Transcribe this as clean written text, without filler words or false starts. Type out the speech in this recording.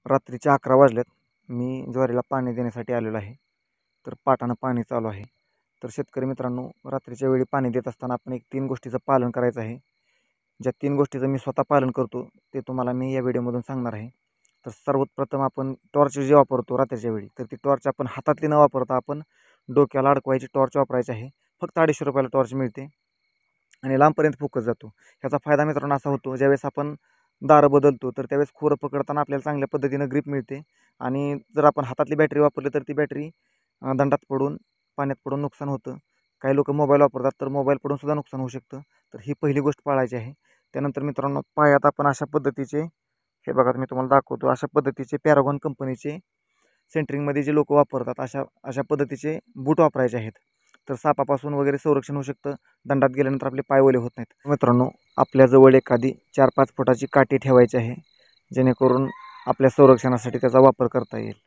रात्रीचे 11 वाजल्यात. मी ज्वारीला पाणी देण्यासाठी आलेलो आहे. तर पाटानं पाणी चालू आहे. तर शेतकरी मित्रांनो, रात्रीच्या वेळी पाणी देत असताना आपण एक 3 गोष्टीचं पालन करायचं आहे. ज्या 3 गोष्टीचं मी स्वतः पालन करतो ते तुम्हाला मी या व्हिडिओमधून सांगणार आहे. तर सर्वप्रथम आपण टॉर्च जे वापरतो रात्रीच्या वेळी, तर ती टॉर्च आपण हातातली न वापरता आपण डोक्याला अडकवायची टॉर्च वापरायची आहे. फक्त ₹250 टॉर्च मिळते आणि लांबपर्यंत फोकस जातो. ह्याचा फायदा मित्रांनो असा होतो, ज्यावेळेस आपण दारं बदलतो तर त्यावेळेस खोरं पकडताना आपल्याला चांगल्या पद्धतीनं ग्रिप मिळते आणि जर आपण हातातली बॅटरी वापरली तर ती बॅटरी दंडात पडून पाण्यात पडून नुकसान होतं. काही लोक मोबाईल वापरतात तर मोबाईल पडून सुद्धा नुकसान होऊ शकतं. तर ही पहिली गोष्ट पाळायची आहे. त्यानंतर मित्रांनो, पायात आपण अशा पद्धतीचे, हे बघा मी तुम्हाला दाखवतो, अशा पद्धतीचे पॅरागॉन कंपनीचे सेंटरिंगमध्ये जे लोक वापरतात अशा पद्धतीचे बूट वापरायचे आहेत. तर सापापासून वगैरे संरक्षण होऊ शकतं. दंडात गेल्यानंतर आपले पाय ओले होत नाहीत. मित्रांनो, आपल्याजवळ एखादी 4-5 फुटाची काठी ठेवायची आहे, जेणेकरून आपल्या संरक्षणासाठी त्याचा वापर करता येईल.